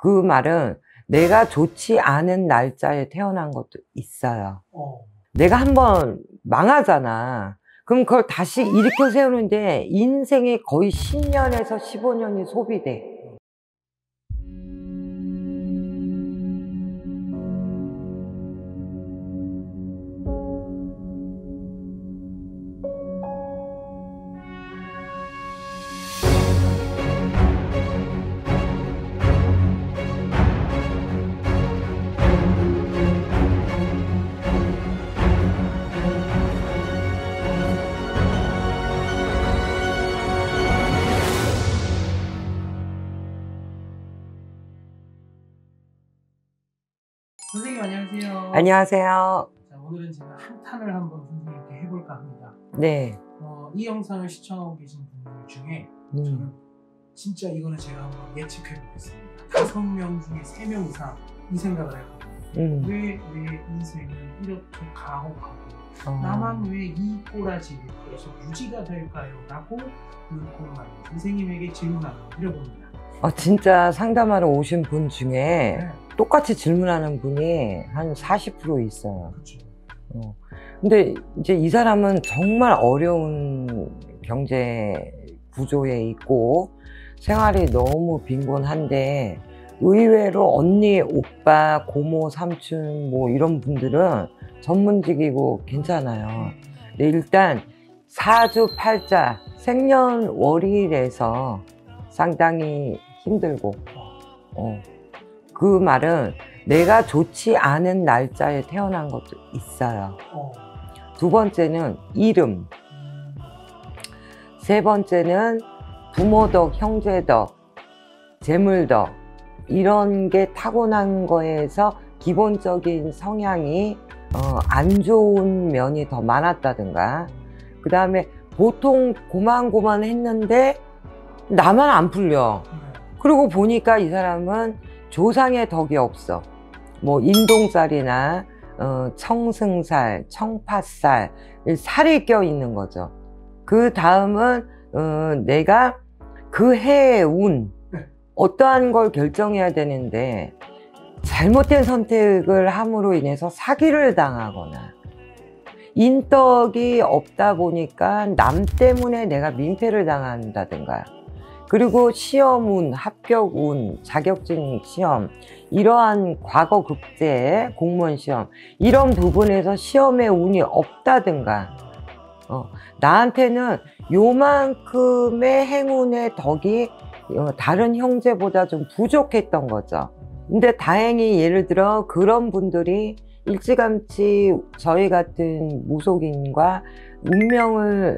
그 말은 내가 좋지 않은 날짜에 태어난 것도 있어요. 내가 한번 망하잖아. 그럼 그걸 다시 일으켜 세우는데 인생의 거의 10년에서 15년이 소비돼. 선생님 안녕하세요. 안녕하세요. 자, 오늘은 제가 한탄을 한번 선생님께 해볼까 합니다. 네. 이 영상을 시청하고 계신 분들 중에 저는 진짜 이거는 제가 한번 예측해 보겠습니다. 5명 중에 3명 이상 이 생각을 했거든요. 왜 내 인생은 이렇게 가혹하고 나만 왜 이 꼬라지를 계속 유지가 될까요? 라고 궁금한 선생님에게 질문 한번 드려봅니다. 진짜 상담하러 오신 분 중에 네. 똑같이 질문하는 분이 한 40% 있어요. 그렇죠. 근데 이제 이 사람은 정말 어려운 경제 구조에 있고 생활이 너무 빈곤한데 의외로 언니, 오빠, 고모, 삼촌 뭐 이런 분들은 전문직이고 괜찮아요. 근데 일단 사주팔자 생년월일에서 상당히 힘들고 그 말은 내가 좋지 않은 날짜에 태어난 것도 있어요. 두 번째는 이름, 세 번째는 부모덕, 형제덕, 재물덕 이런 게 타고난 거에서 기본적인 성향이 안 좋은 면이 더 많았다든가, 그 다음에 보통 고만고만 했는데 나만 안 풀려. 그러고 보니까 이 사람은 조상의 덕이 없어. 뭐 인동살이나 청승살, 청파살, 살이 껴 있는 거죠. 그 다음은 내가 그 해의 운, 어떠한 걸 결정해야 되는데 잘못된 선택을 함으로 인해서 사기를 당하거나 인덕이 없다 보니까 남 때문에 내가 민폐를 당한다든가, 그리고 시험운, 합격운, 자격증 시험, 이러한 과거 급제, 공무원 시험 이런 부분에서 시험에 운이 없다든가, 나한테는 요만큼의 행운의 덕이 다른 형제보다 좀 부족했던 거죠. 근데 다행히 예를 들어 그런 분들이 일찌감치 저희 같은 무속인과 운명을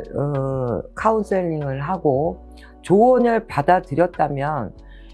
카운셀링을 하고 조언을 받아들였다면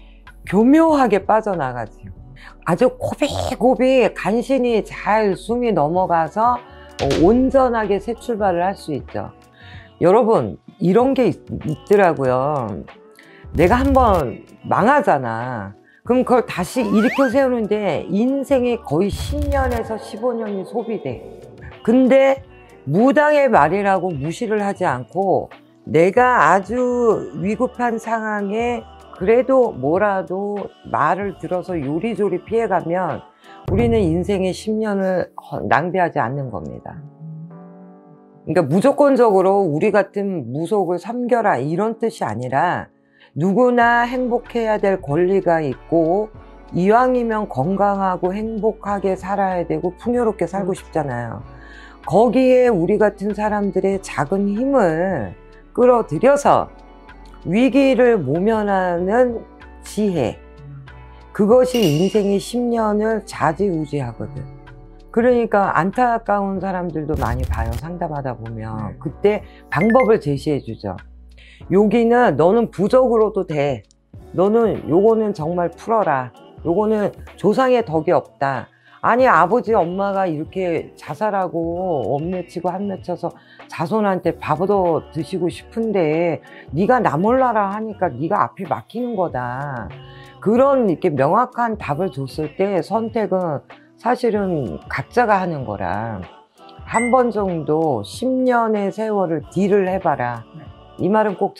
교묘하게 빠져나가지요. 아주 고비고비 간신히 잘 숨이 넘어가서 온전하게 새 출발을 할 수 있죠. 여러분, 이런 게 있더라고요. 내가 한번 망하잖아. 그럼 그걸 다시 일으켜 세우는데 인생의 거의 10년에서 15년이 소비돼. 근데 무당의 말이라고 무시를 하지 않고 내가 아주 위급한 상황에 그래도 뭐라도 말을 들어서 요리조리 피해가면 우리는 인생의 10년을 낭비하지 않는 겁니다. 그러니까 무조건적으로 우리 같은 무속을 섬겨라 이런 뜻이 아니라 누구나 행복해야 될 권리가 있고 이왕이면 건강하고 행복하게 살아야 되고 풍요롭게 살고 싶잖아요. 거기에 우리 같은 사람들의 작은 힘을 끌어들여서 위기를 모면하는 지혜, 그것이 인생의 10년을 좌지우지하거든. 그러니까 안타까운 사람들도 많이 봐요. 상담하다 보면 그때 방법을 제시해 주죠. 여기는 너는 부적으로도 돼. 너는 요거는 정말 풀어라. 요거는 조상의 덕이 없다. 아니 아버지 엄마가 이렇게 자살하고 원맺히고 한맺혀서 자손한테 밥도 드시고 싶은데 네가 나 몰라라 하니까 네가 앞이 막히는 거다. 그런 이렇게 명확한 답을 줬을 때 선택은 사실은 각자가 하는 거라 한 번 정도 10년의 세월을 딜을 해봐라. 이 말은 꼭 전하고 싶네요. 믿고 안 믿고는 각자의 선택이지만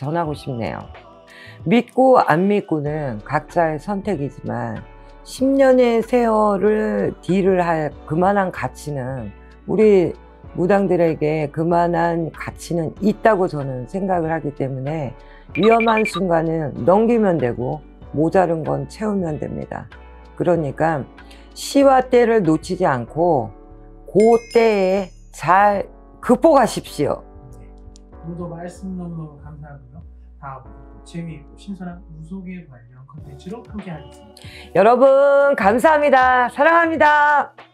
10년의 세월을 딜을 할 그만한 가치는, 우리 무당들에게 그만한 가치는 있다고 저는 생각을 하기 때문에 위험한 순간은 넘기면 되고 모자른 건 채우면 됩니다. 그러니까 시와 때를 놓치지 않고 그 때에 잘 극복하십시오. 네. 오늘도 말씀 너무너무 감사하고요. 다음부터 재미있고 신선한 무속에 관련 컨텐츠로 함께 하겠습니다. 여러분 감사합니다. 사랑합니다.